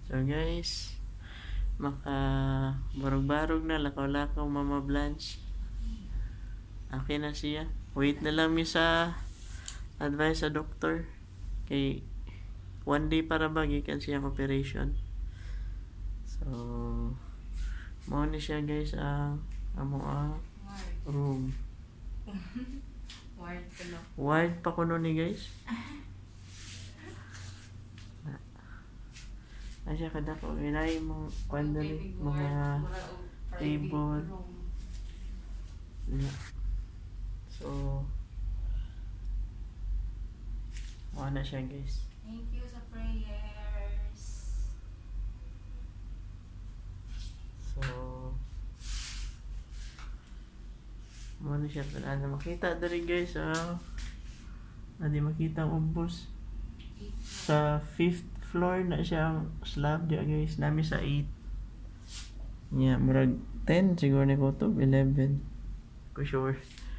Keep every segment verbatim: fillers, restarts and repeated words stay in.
So guys, maka barog-barog na lakaw-lakaw Mama Blanche. Okay na siya. Wait na lang mi sa advice sa doktor. Kay one day para ba gikan siya operation. So mao ni siya guys ang amo ang room. Ward pa no. Wide pa kuno ni guys. Asya kada ko inay mo kwanda ni mga table. Yeah. So wala siya guys. Thank you sa prayers. So muna siya pala na makita dari guys ah. Na di makita ang ubos. Sa fifth floor na siya ang slab diya guys. Nami sa eight. Yeah, murag ten siguro ni kutob. eleven. Ko sure.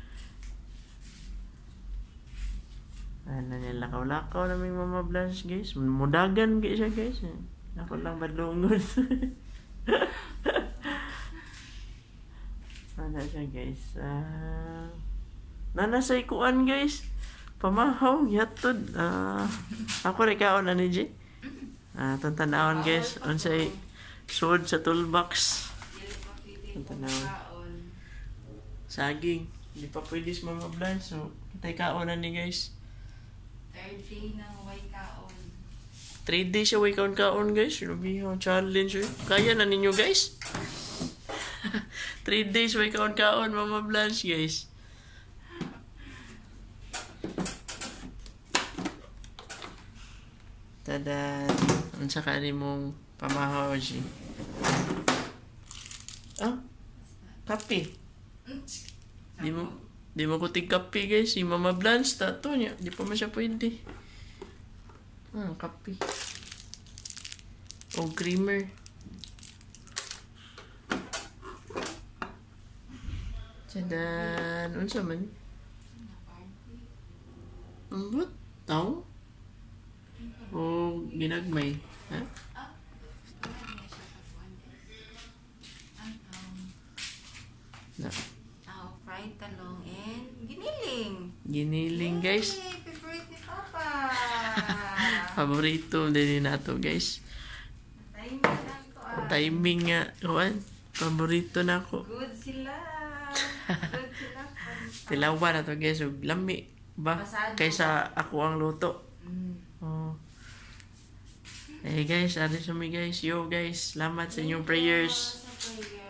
Ano niya, lakaw-lakaw naming Mama Blanche guys. Mudagan guys siya guys. Ako lang badlungod. Ano siya guys. Uh, nanasa ikuan guys. Pamahaw, yatod. Uh, ako rin kaon na ni G. Uh, tantanawon guys. Unsay sword sa toolbox. Tantanawon. Saging. Hindi pa pwede sa Mama Blanche. So, kitay kaon na ni guys. Third day ng way kaon. three days siya way kaon kaon guys. Lubihaw, challenge. Eh. Kaya na ninyo guys. three days way kaon kaon Mama Blanche guys. Tada. Unsa ka ni mong pamahaw si? Ah? Kape. Di mo di mo ko tig kape guys. Si Mama Blanche tato niya. Di pa man siya pwede. Hmm, kape. O creamer. Tadan. Unsa man? Ambot? Tao? O ginagmay? Ha? Na. Oh, fried talong and giniling. Giniling guys. Yay! Favorite ni Papa. Paborito din nato guys. Timing lang to ah. Timing nga. Kuan. Paborito na ako. Good sila. Good sila. Tilawa na to guys. Ug lami ba? Pasado. Kaysa ako ang luto. Mm. Oh. Eh guys, ano sa mi guys? Yo guys, salamat sa inyong prayers. Sa prayers.